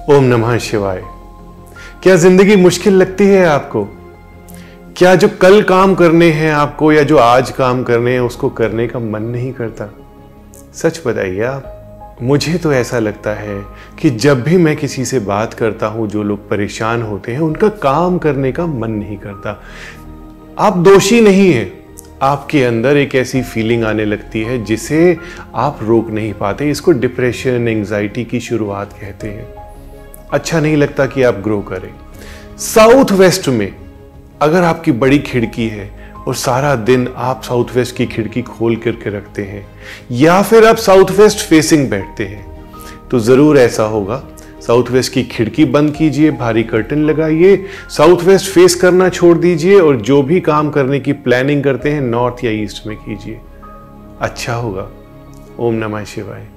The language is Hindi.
ओम नमः शिवाय। क्या जिंदगी मुश्किल लगती है आपको? क्या जो कल काम करने हैं आपको या जो आज काम करने हैं उसको करने का मन नहीं करता? सच बताइए आप। मुझे तो ऐसा लगता है कि जब भी मैं किसी से बात करता हूं, जो लोग परेशान होते हैं उनका काम करने का मन नहीं करता। आप दोषी नहीं हैं, आपके अंदर एक ऐसी फीलिंग आने लगती है जिसे आप रोक नहीं पाते। इसको डिप्रेशन, एंजाइटी की शुरुआत कहते हैं। अच्छा नहीं लगता कि आप ग्रो करें। साउथ वेस्ट में अगर आपकी बड़ी खिड़की है और सारा दिन आप साउथ वेस्ट की खिड़की खोल करके रखते हैं या फिर आप साउथ वेस्ट फेसिंग बैठते हैं, तो जरूर ऐसा होगा। साउथ वेस्ट की खिड़की बंद कीजिए, भारी कर्टन लगाइए, साउथ वेस्ट फेस करना छोड़ दीजिए और जो भी काम करने की प्लानिंग करते हैं नॉर्थ या ईस्ट में कीजिए। अच्छा होगा। ओम नमः शिवाय।